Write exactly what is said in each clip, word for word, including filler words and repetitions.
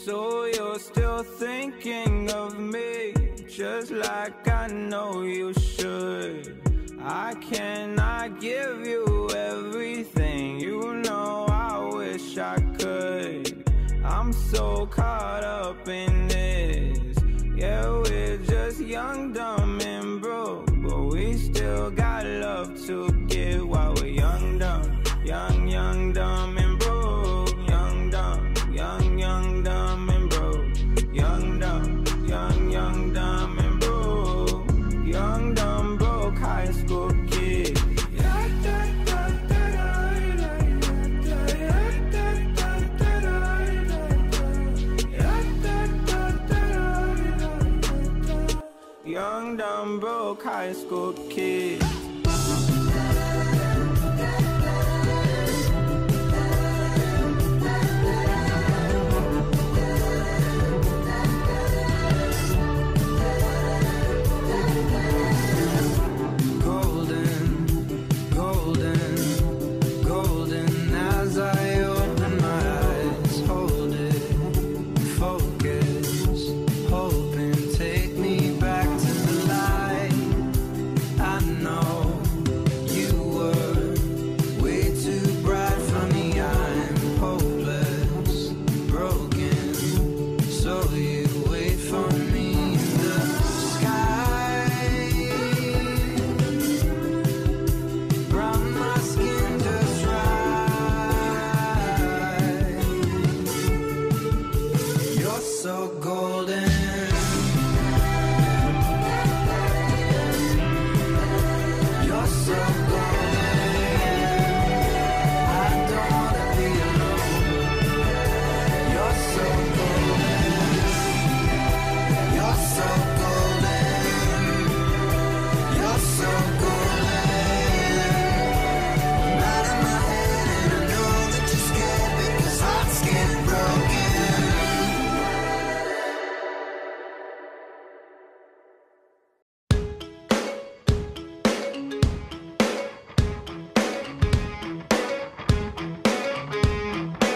So you're still thinking of me, just like I know you should. I cannot give you everything, you know I wish I could. I'm so caught up in this. Yeah, we're just young, dumb, and broke, but we still got love to give while we're young, dumb, young, young, dumb, and broke. Young, dumb, young, young, dumb, and broke. Young, dumb, young, young, dumb, and broke. Young, dumb, broke high school kid. Young, dumb, broke high school kid.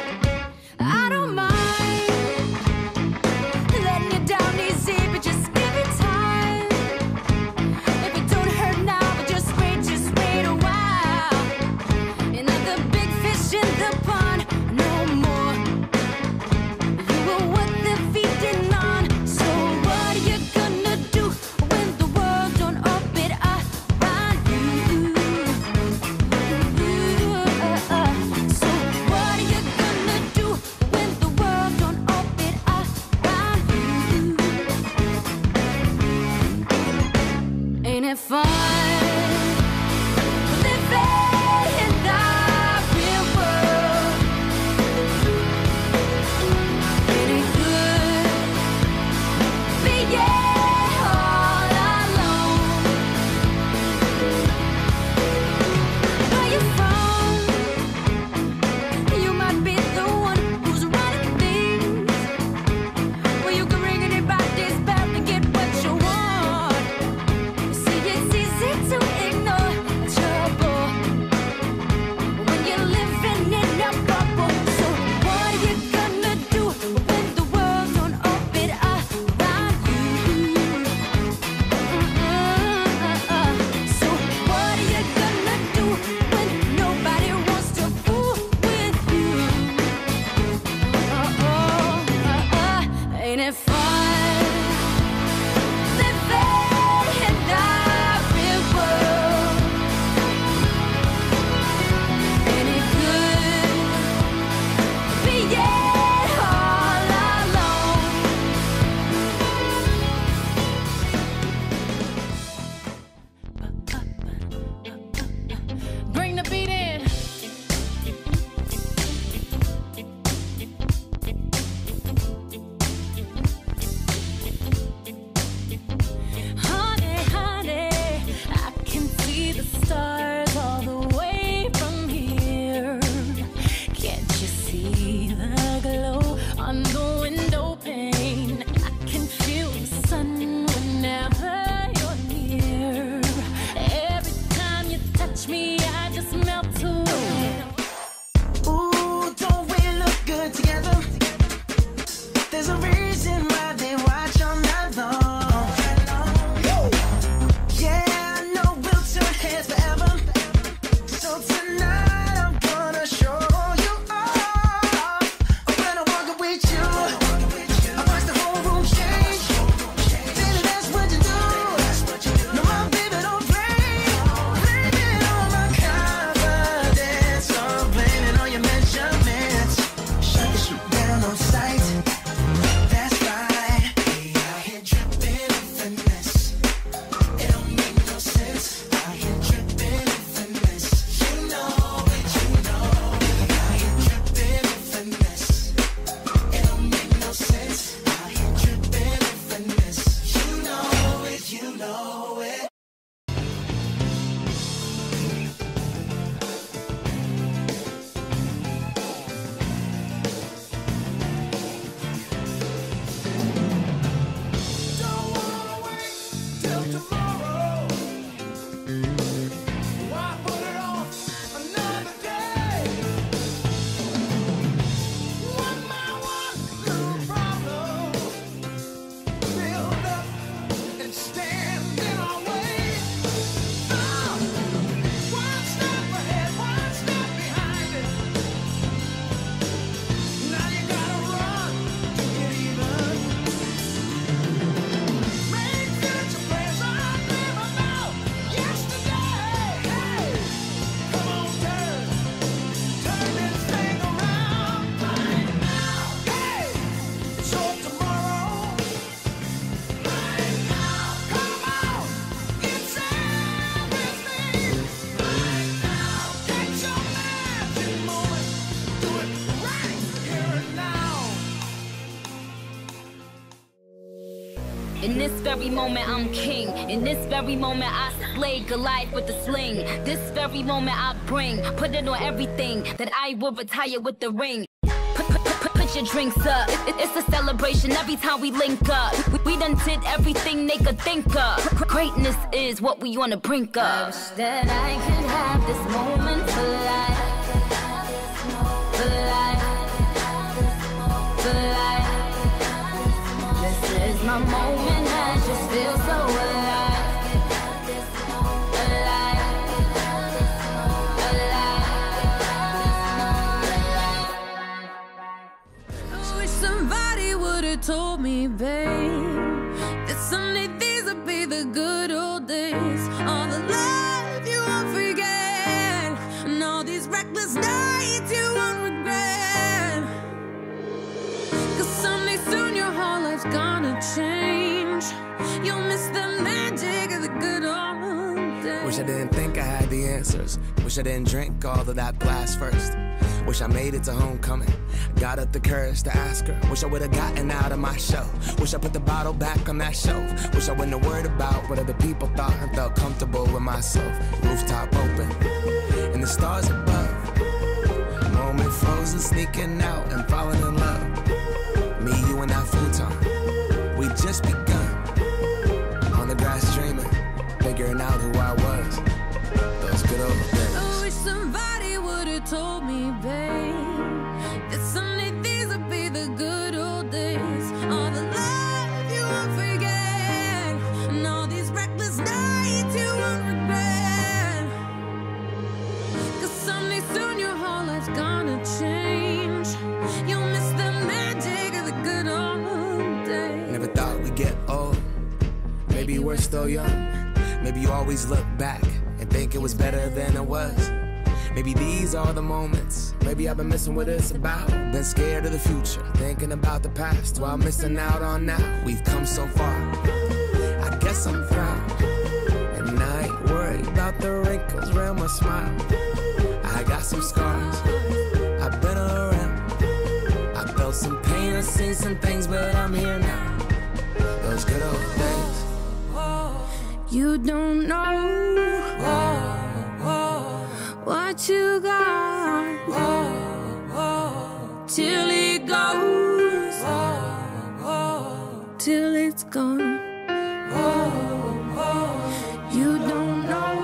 I don't mind letting you down easy, but just give know it. In this very moment, I'm king. In this very moment, I slay Goliath with the sling. This very moment, I bring, put it on everything, that I will retire with the ring. Put, put, put, put your drinks up. It, it's a celebration every time we link up. We, we done did everything they could think of. Greatness is what we on the brink of. I wish that I could have this moment for life. For life. For life. This is my moment, I just feel so alive. Alive. Alive. I wish somebody would've told me, babe, that someday these would be the good old days. All the love you won't forget, and all these reckless nights you won't regret. Cause someday soon your whole life's gonna change. You'll miss the magic of the good old days. Wish I didn't think I had the answers. Wish I didn't drink all of that glass first. Wish I made it to homecoming. Got up the courage to ask her. Wish I would've gotten out of my show. Wish I put the bottle back on that shelf. Wish I wouldn't have worried about what other people thought and felt comfortable with myself. Rooftop open and the stars above. Moment frozen, sneaking out and falling in love. Me, you, and that futon. We just begun. On the grass dreaming, figuring out who I was. Those good old days. I wish somebody would've told me, babe, that someday these would be the good old days. All the love you won't forget, and all these reckless nights you won't regret. Cause someday soon your whole life's gonna change. You'll miss the magic of the good old days. Never thought we'd get old. Maybe we're still young. Maybe you always look back and think it was better than it was. Maybe these are the moments. Maybe I've been missing what it's about. Been scared of the future, thinking about the past while missing out on now. We've come so far. I guess I'm proud. And I ain't worried about the wrinkles around my smile. I got some scars. I've been around. I felt some pain, I've seen some things, but I'm here now. Those good old days. You don't know what you got till it goes, till it's gone. You don't know.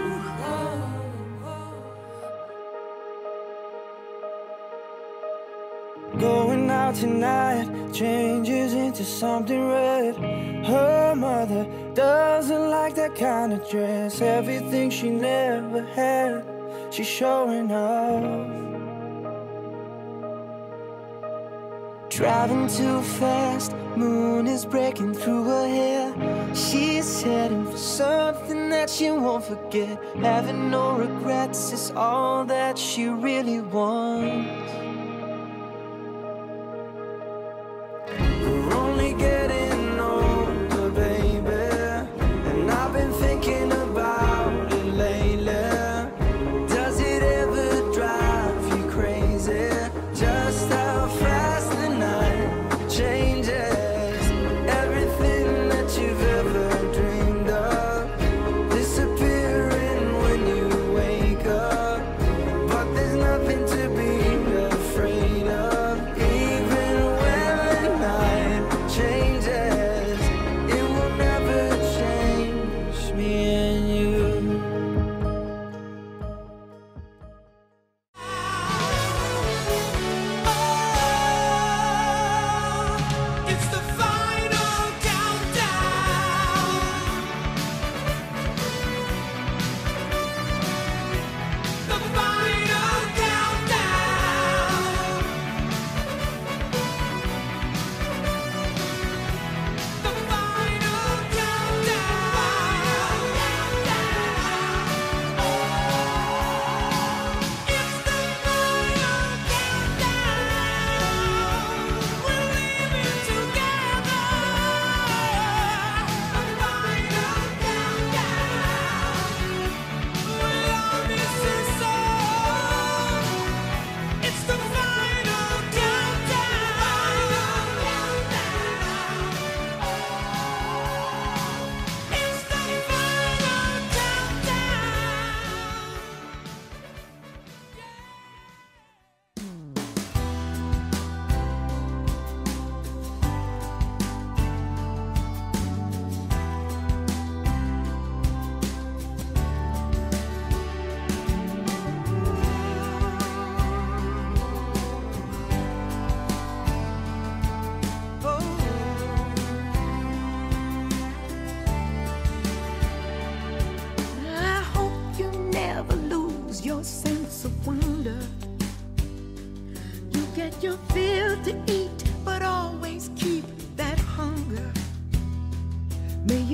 Going out tonight changes into something red. Her mother doesn't like that kind of dress. Everything she never had, she's showing off. Driving too fast, moon is breaking through her hair. She's heading for something that she won't forget. Having no regrets is all that she really wants. We're only getting older, baby, and I've been thinking about it lately. Does it ever drive you crazy? Just how fast the night changes everything that you've ever dreamed of.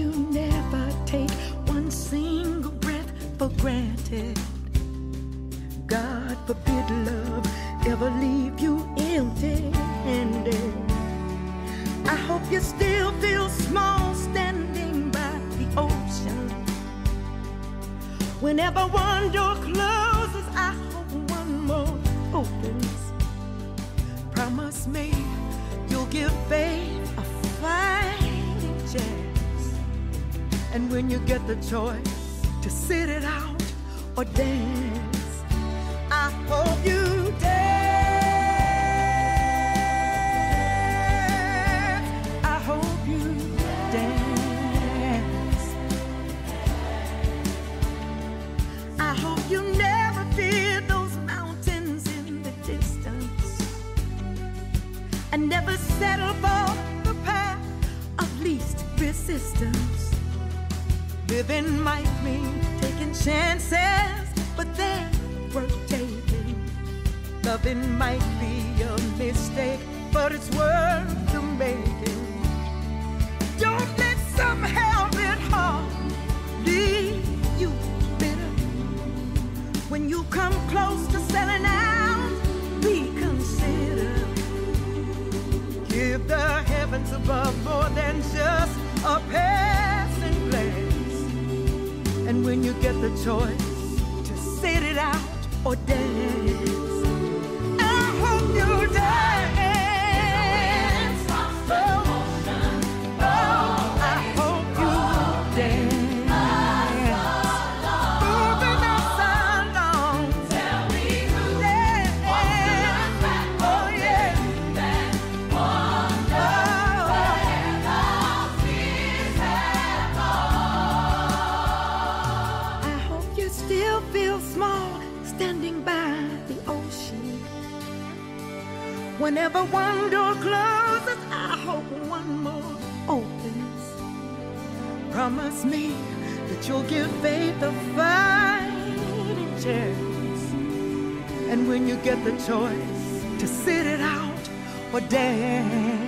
you never take one single breath for granted. God forbid love ever leave you empty-handed. I hope you still feel small standing by the ocean. Whenever one door closes, I hope one more opens. Promise me you'll give faith a fighting chance. And when you get the choice to sit it out or dance, I hope you dance. I hope you dance. I hope you never fear those mountains in the distance, and never settle for the path of least resistance. Living might mean taking chances, but they're worth taking. Loving might be a mistake, but it's worth the making. Don't let some hell-bent heart leave you bitter. When you come close to selling out, reconsider. Give the heavens above more than just a passing glance. And when you get the choice to sit it out or dance, I hope you dance. Oh, oh, I hope you dance. Moving us along. Tell me who dance. Oh, yeah. I hope you still feel small standing by the ocean. Whenever one door closes, I hope one more opens. Promise me that you'll give faith a fighting chance. And when you get the choice to sit it out or dance,